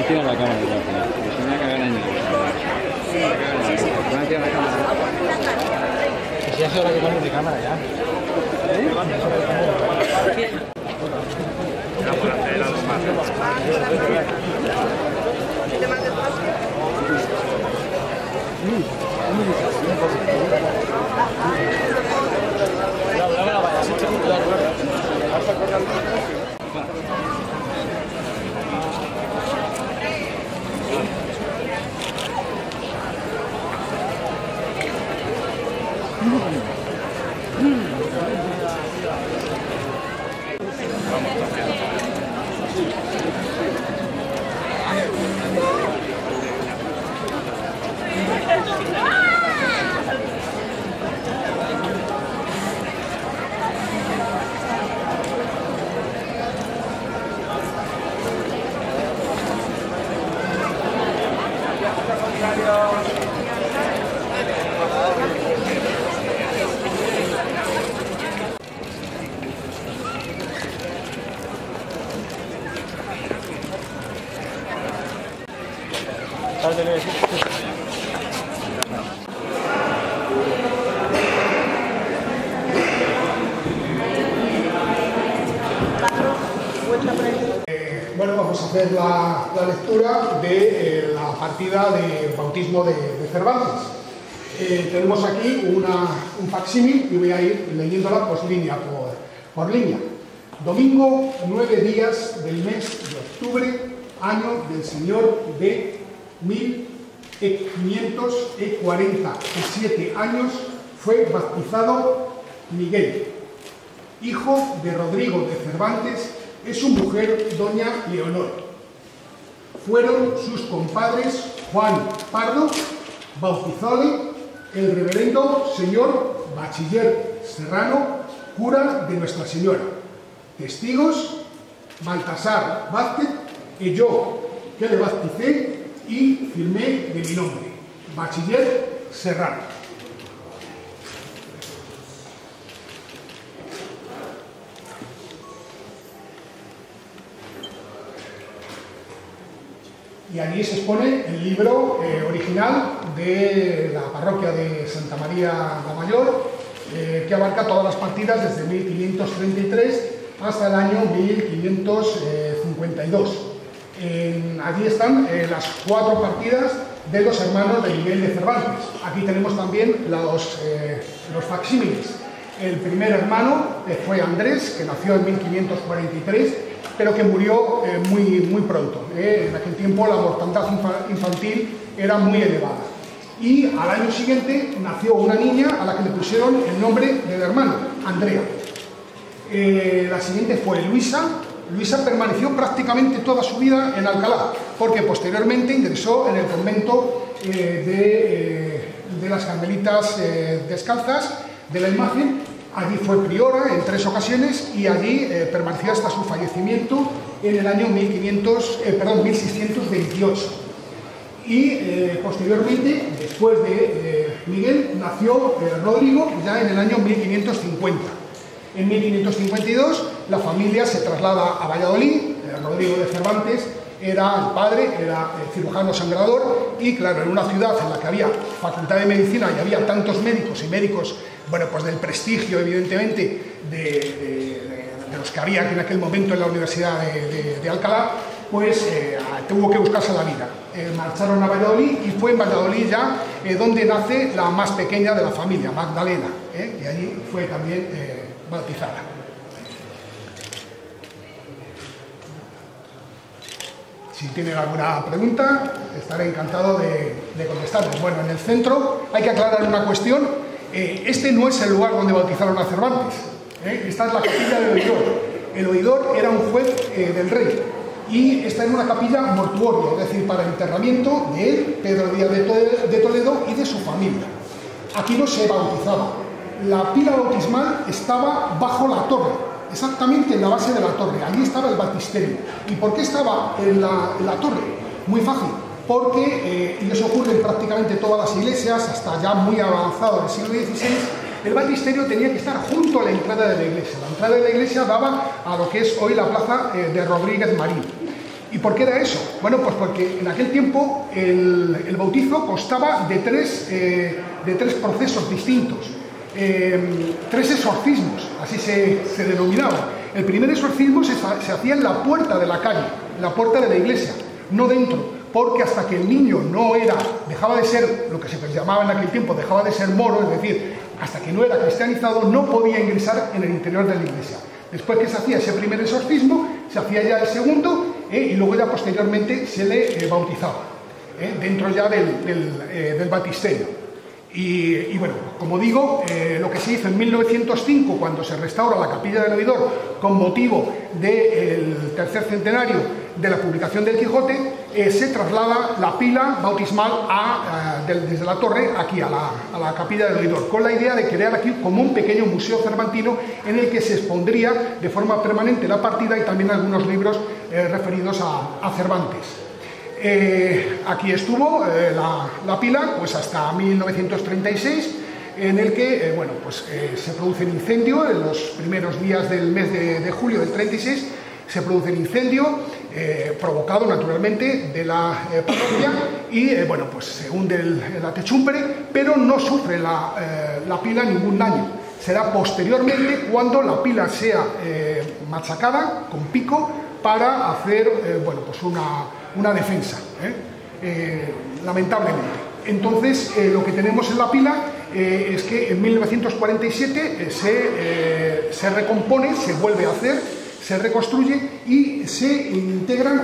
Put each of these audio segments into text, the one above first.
Tira la cámara de gracia. Tenía que haber añadido. Gracias a la cámara. Si ya es hora que cambies de cámara ya. Era por hacer algo más. Bueno, vamos a hacer la lectura de la partida de bautismo de Cervantes. Tenemos aquí un facsímil y voy a ir leyéndola pues, línea por línea. Domingo, 9 días del mes de octubre, año del Señor de 1547 años, fue bautizado Miguel, hijo de Rodrigo de Cervantes, es su mujer doña Leonor. Fueron sus compadres Juan Pardo, bautizóle el reverendo señor Bachiller Serrano, cura de Nuestra Señora. Testigos, Baltasar Vázquez y yo, que le bauticé y firmé de mi nombre, Bachiller Serrano. Y allí se expone el libro original de la parroquia de Santa María la Mayor, que abarca todas las partidas desde 1533 hasta el año 1552. Allí están las 4 partidas de los hermanos de Miguel de Cervantes. Aquí tenemos también los facsímiles. El primer hermano fue Andrés, que nació en 1543, pero que murió muy pronto. En aquel tiempo la mortandad infantil era muy elevada. Y al año siguiente nació una niña a la que le pusieron el nombre del hermano, Andrea. La siguiente fue Luisa. Luisa permaneció prácticamente toda su vida en Alcalá, porque posteriormente ingresó en el convento de las Carmelitas Descalzas de la Imagen. Allí fue priora en 3 ocasiones y allí permaneció hasta su fallecimiento en el año 1628. Y posteriormente, después de Miguel, nació Rodrigo ya en el año 1550. En 1552 la familia se traslada a Valladolid. Rodrigo de Cervantes era el padre, era cirujano sangrador y claro, en una ciudad en la que había facultad de medicina y había tantos médicos y médicos, bueno, pues del prestigio evidentemente de los que había en aquel momento en la Universidad de Alcalá, pues tuvo que buscarse la vida. Marcharon a Valladolid y fue en Valladolid ya donde nace la más pequeña de la familia, Magdalena, y allí fue también bautizada. Si tienen alguna pregunta, estaré encantado de contestarles. Bueno, en el centro hay que aclarar una cuestión. Este no es el lugar donde bautizaron a Cervantes. Esta es la capilla del oidor. El oidor era un juez del rey. Y está en una capilla mortuoria, es decir, para el enterramiento de él, Pedro Díaz de Toledo, y de su familia. Aquí no se bautizaba. La pila bautismal estaba bajo la torre, exactamente en la base de la torre. Allí estaba el baptisterio. ¿Y por qué estaba en la torre? Muy fácil, porque, y eso ocurre en prácticamente todas las iglesias, hasta ya muy avanzado en el siglo XVI, el baptisterio tenía que estar junto a la entrada de la iglesia. La entrada de la iglesia daba a lo que es hoy la plaza de Rodríguez Marín. ¿Y por qué era eso? Bueno, pues porque en aquel tiempo el bautizo constaba de tres procesos distintos, tres exorcismos, así se denominaban. El primer exorcismo se hacía en la puerta de la calle, en la puerta de la iglesia, no dentro, porque hasta que el niño dejaba de ser, lo que se llamaba en aquel tiempo, dejaba de ser moro, es decir, hasta que no era cristianizado, no podía ingresar en el interior de la iglesia. Después que se hacía ese primer exorcismo, se hacía ya el segundo, y luego ya posteriormente se le bautizaba, dentro ya del baptisterio. Y bueno, como digo, lo que se hizo en 1905, cuando se restaura la Capilla del Oidor con motivo del tercer centenario de la publicación del Quijote, se traslada la pila bautismal desde la torre aquí a la Capilla del Oidor, con la idea de crear aquí como un pequeño museo cervantino en el que se expondría de forma permanente la partida y también algunos libros referidos a Cervantes. Aquí estuvo la pila pues hasta 1936, en el que se produce el incendio en los primeros días del mes de julio del 36. Se produce el incendio provocado naturalmente de la parroquia y se hunde la techumbre, pero no sufre la pila ningún daño. Será posteriormente cuando la pila sea machacada con pico para hacer una defensa, lamentablemente. Entonces, lo que tenemos en la pila es que en 1947 se recompone, se vuelve a hacer, se reconstruye y se integran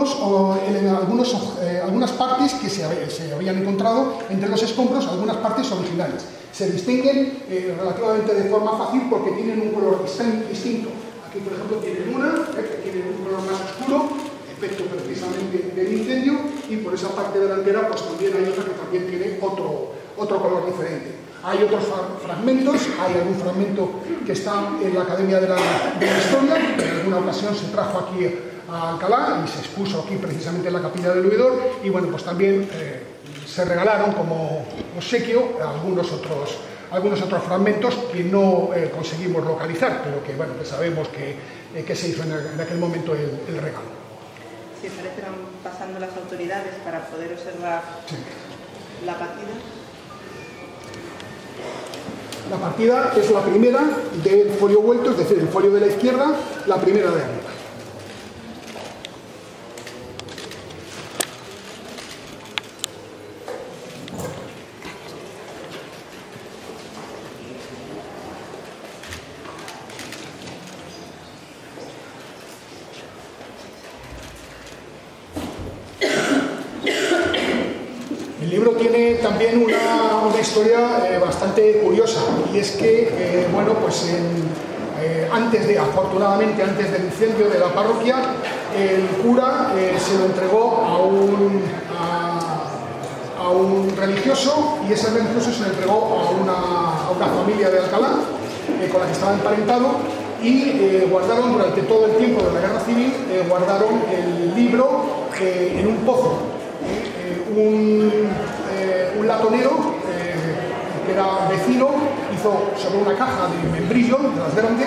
algunas partes que se habían encontrado entre los escombros, algunas partes originales. Se distinguen relativamente de forma fácil porque tienen un color distinto. Aquí, por ejemplo, tienen una que tiene un color más oscuro, efecto precisamente del incendio, y por esa parte delantera pues también hay otra que también tiene otro color diferente. Hay otros fragmentos, hay algún fragmento que está en la Academia de la Historia, que en alguna ocasión se trajo aquí a Alcalá y se expuso aquí precisamente en la Capilla del Oidor, y pues también se regalaron como obsequio algunos otros fragmentos que no conseguimos localizar, pero que que sabemos que se hizo en aquel momento el regalo. Si parece van pasando las autoridades para poder observar la partida. La partida es la primera del folio vuelto, es decir, el folio de la izquierda, la primera de arriba. El libro tiene también una historia bastante curiosa, y es que, afortunadamente, antes del incendio de la parroquia, el cura se lo entregó a un religioso, y ese religioso se lo entregó a una familia de Alcalá con la que estaba emparentado, y guardaron durante todo el tiempo de la guerra civil, guardaron el libro en un pozo. Un latonero que era vecino hizo sobre una caja de membrillo, de las grandes,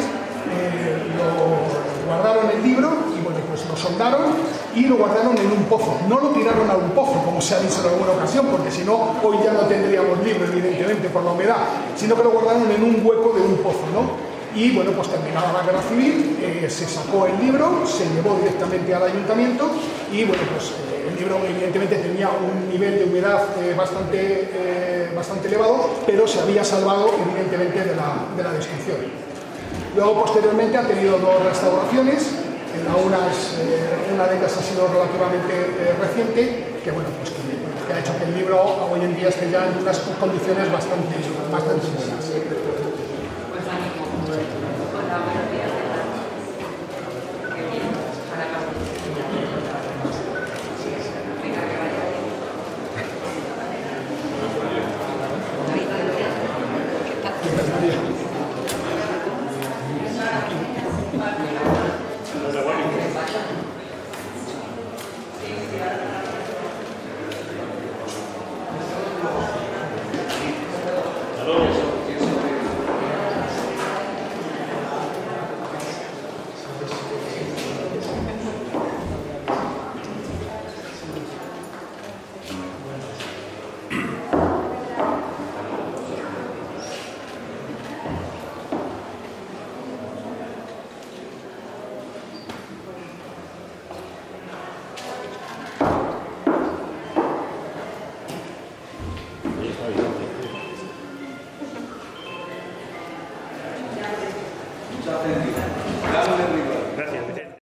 lo guardaron el libro y lo soldaron y lo guardaron en un pozo. No lo tiraron a un pozo, como se ha dicho en alguna ocasión, porque si no, hoy ya no tendríamos libro, evidentemente, por la humedad, sino que lo guardaron en un hueco de un pozo, ¿no? Y terminada la guerra civil, se sacó el libro, se llevó directamente al ayuntamiento y el libro evidentemente tenía un nivel de humedad bastante elevado, pero se había salvado evidentemente de la destrucción. Luego, posteriormente, ha tenido dos restauraciones, una de ellas ha sido relativamente reciente, que ha hecho que el libro hoy en día esté ya en unas condiciones bastante buenas. auténtica.